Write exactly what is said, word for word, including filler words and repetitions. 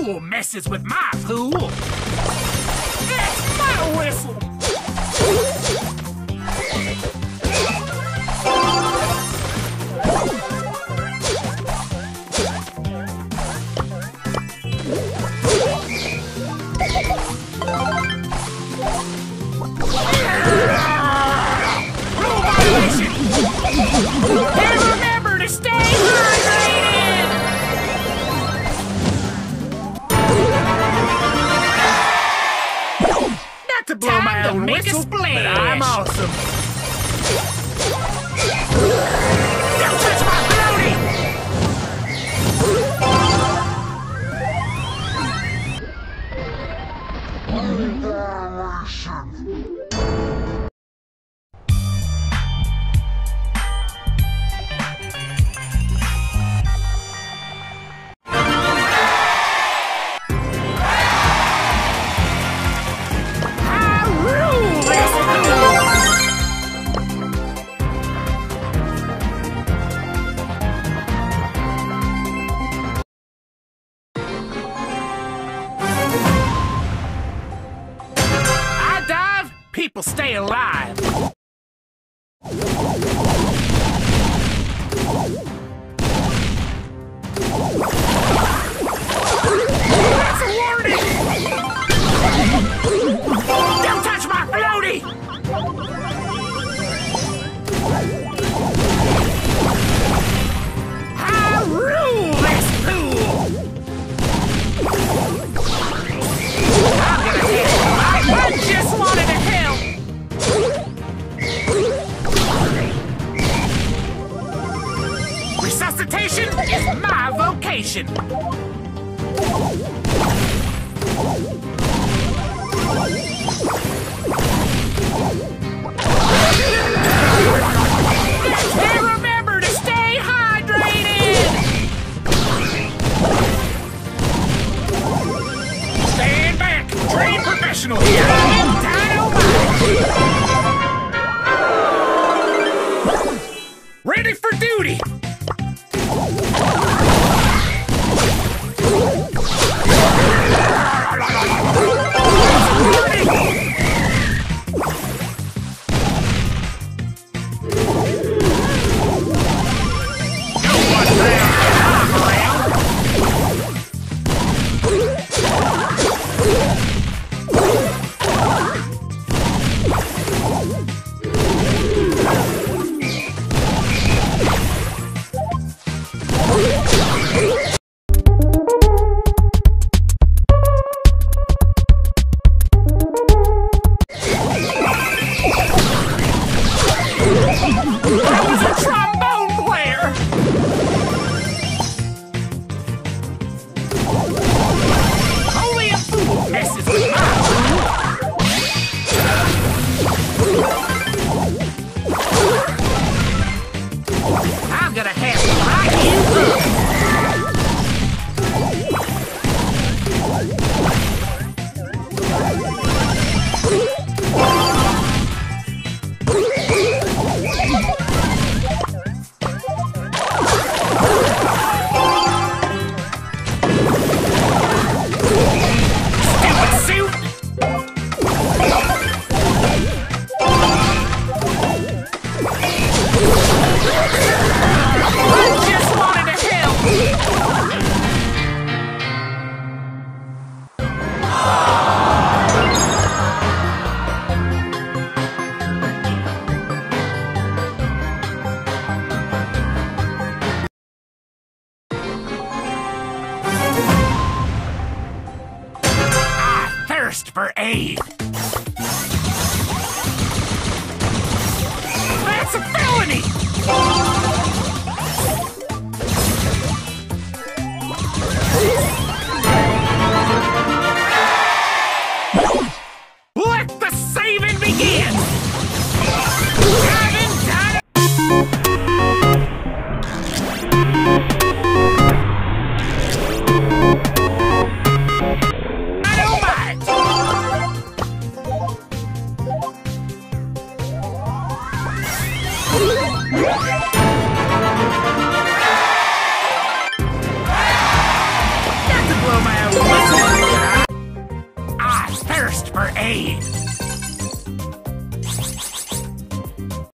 fool messes with my pool. That's my whistle. And remember to stay hydrated! Not to blow Time my own whistle, but I'm awesome. Don't touch my floaty! People stay alive. That's a warning! Don't touch my floaty! I rule this pool! I'm gonna hit it. I just wanted to help! Resuscitation is my vocation! And remember to stay hydrated! Stand back! Trained professional here! Dynamite! Ready for duty! For aid. That's a felony! Let the saving begin! Haven't done it! Got to blow my own Hey!